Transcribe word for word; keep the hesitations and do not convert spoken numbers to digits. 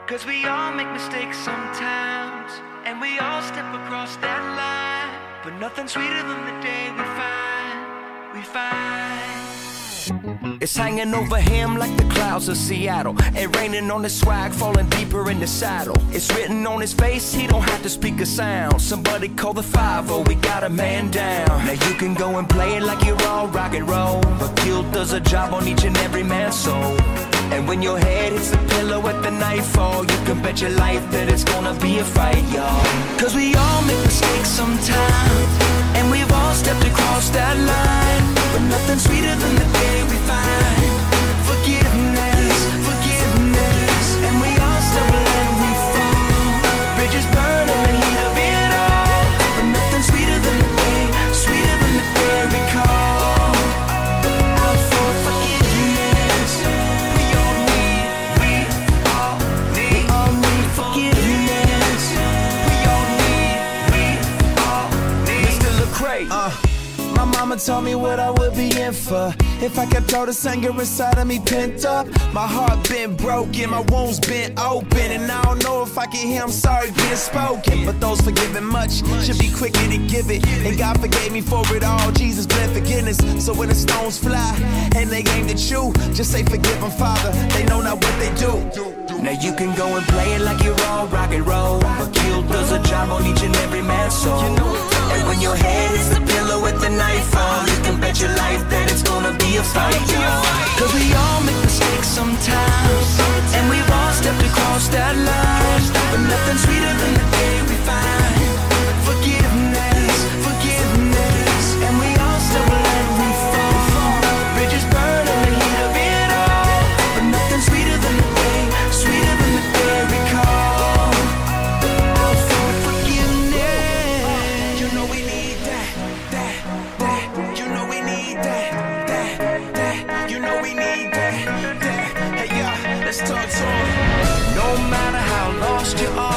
Cause we all make mistakes sometimes, and we all step across that line. But nothing sweeter than the day we find, we find. It's hanging over him like the clouds of Seattle, and raining on his swag, falling deeper in the saddle. It's written on his face, he don't have to speak a sound. Somebody call the five oh, we got a man down. Now you can go and play it like you're all rock and roll, but guilt does a job on each and every man's soul. And when your head hits the pillow at the nightfall, you can bet your life that it's gonna be a fight, y'all. Cause we all make mistakes sometimes, and we've all stepped across that line. But nothing sweeter than the day we find forgiveness, forgiveness. And we all stumble and we fall, bridges burn in the heat of it all. But nothing sweeter than the day, sweeter than the day we call out for forgiveness. We all need, we all need, we all need forgiveness. We all need, we all need. Mister Lecrae, uh. My mama told me what I would be in for if I kept all this anger inside of me pent up. My heart been broken, my wounds been open, and I don't know if I can hear I'm sorry being spoken. But those forgiven much should be quicker to give it, and God forgave me for it all. Jesus bled forgiveness. So when the stones fly and they aim at you, just say forgive them, Father, they know not what they do. now you can go and play it like you're all rock and roll, but guilt does a job on each and every man's soul. And when your head hits the pillow at the nightfall, you can bet your life that it's gonna be a fight, y'all. Cause we all make mistakes sometimes, and we've all stepped across that line. But nothing sweeter than the day we find forgiveness, forgiveness. And we all stumble and we fall, bridges burn in the heat of it all. But nothing sweeter than the day, sweeter than the day we call out for forgiveness. You know we need that, that, that. You know we need that, that, that. You know we need that, that. Hey, yeah, let's talk to 'em. No matter how lost you are,